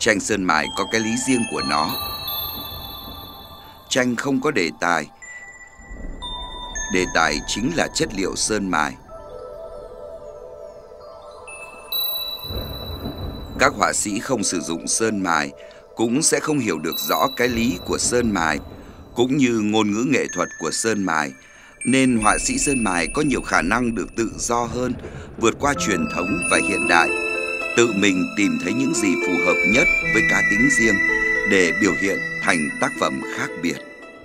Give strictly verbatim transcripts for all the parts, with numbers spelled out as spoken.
Tranh sơn mài có cái lý riêng của nó. Tranh không có đề tài. Đề tài chính là chất liệu sơn mài. Các họa sĩ không sử dụng sơn mài cũng sẽ không hiểu được rõ cái lý của sơn mài, cũng như ngôn ngữ nghệ thuật của sơn mài, nên họa sĩ sơn mài có nhiều khả năng được tự do hơn, vượt qua truyền thống và hiện đại, tự mình tìm thấy những gì phù hợp nhất với cá tính riêng để biểu hiện thành tác phẩm khác biệt.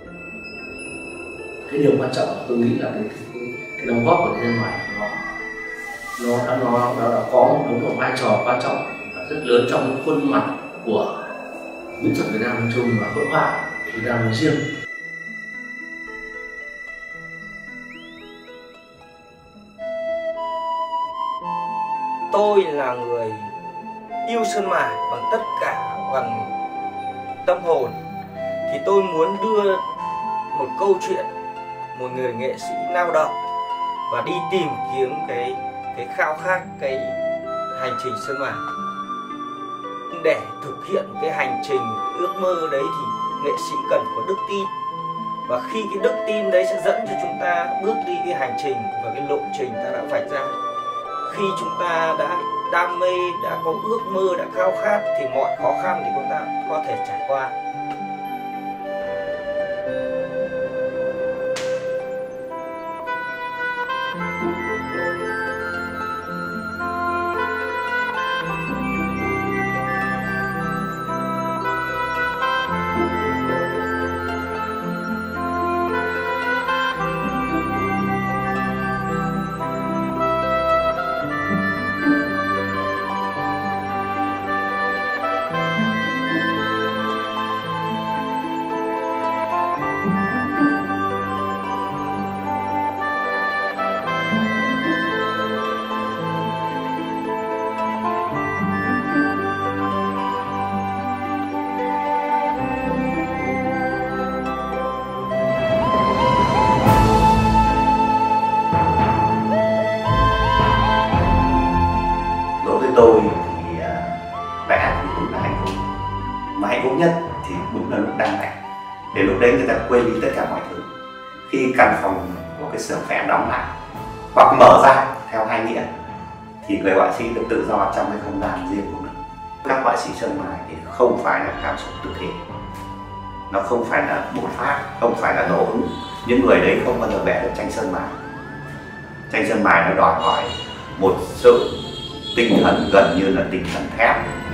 Cái điều quan trọng tôi nghĩ là cái, cái, cái đóng góp của sơn mài nó nó đã nó, nó đã có một đóng một vai trò quan trọng và rất lớn trong khuôn mặt của mỹ thuật Việt Nam nói chung và hội họa Việt Nam nói riêng. Tôi là người yêu sơn mài bằng tất cả, bằng tâm hồn, thì tôi muốn đưa một câu chuyện, một người nghệ sĩ lao động và đi tìm kiếm cái cái khao khát, cái hành trình sơn mài. Để thực hiện cái hành trình ước mơ đấy thì nghệ sĩ cần có đức tin, và khi cái đức tin đấy sẽ dẫn cho chúng ta bước đi cái hành trình và cái lộ trình ta đã vạch ra. Khi chúng ta đã đam mê, đã có ước mơ, đã khao khát thì mọi khó khăn thì chúng ta có thể trải qua. Tôi thì vẽ thì cũng là hạnh phúc, mà hạnh phúc nhất thì đúng là lúc đang vẽ, để lúc đấy người ta quên đi tất cả mọi thứ. Khi căn phòng của cái xưởng vẽ đóng lại hoặc mở ra theo hai nghĩa thì người họa sĩ được tự do trong cái không gian riêng của mình. Các họa sĩ sơn mài thì không phải là cảm xúc tự thể, nó không phải là bột phát, không phải là ngẫu hứng. Những người đấy không bao giờ vẽ được tranh sơn mài. Tranh sơn mài nó đòi hỏi một sự tinh thần gần như là tinh thần thép.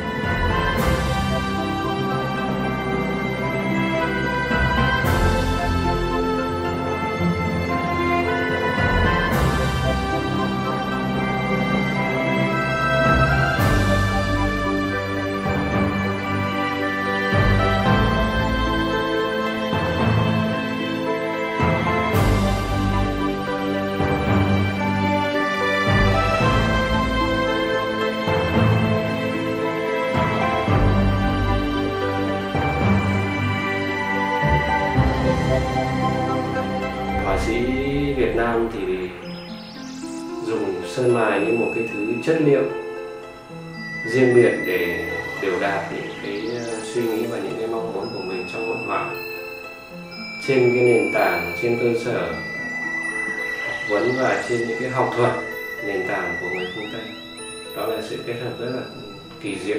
Họa sĩ Việt Nam thì dùng sơn mài như một cái thứ chất liệu riêng biệt để biểu đạt những cái suy nghĩ và những cái mong muốn của mình trong hội họa, trên cái nền tảng, trên cơ sở học vấn và trên những cái học thuật nền tảng của người phương Tây. Đó là sự kết hợp rất là kỳ diệu.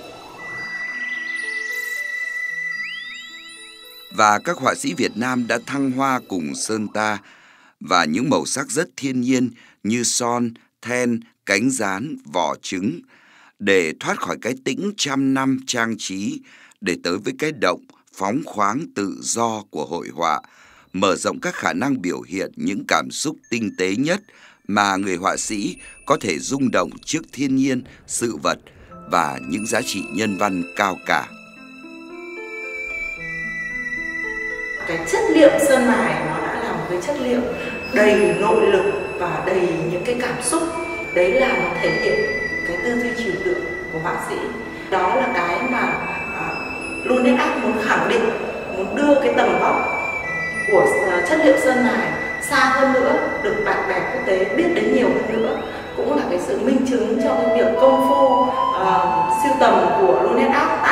Và các họa sĩ Việt Nam đã thăng hoa cùng sơn ta, và những màu sắc rất thiên nhiên như son, then, cánh gián, vỏ trứng, để thoát khỏi cái tĩnh trăm năm trang trí, để tới với cái động, phóng khoáng tự do của hội họa, mở rộng các khả năng biểu hiện những cảm xúc tinh tế nhất mà người họa sĩ có thể rung động trước thiên nhiên, sự vật và những giá trị nhân văn cao cả. Cái chất liệu sơn mài nó đã là một cái chất liệu đầy nội lực và đầy những cái cảm xúc. Đấy là nó thể hiện cái tư duy trừu tượng của họa sĩ. Đó là cái mà uh, Lunetart muốn khẳng định, muốn đưa cái tầm vóc của uh, chất liệu sơn mài xa hơn nữa, được bạn bè quốc tế biết đến nhiều hơn nữa. Cũng là cái sự minh chứng cho cái việc công phu uh, sưu tầm của Lunetart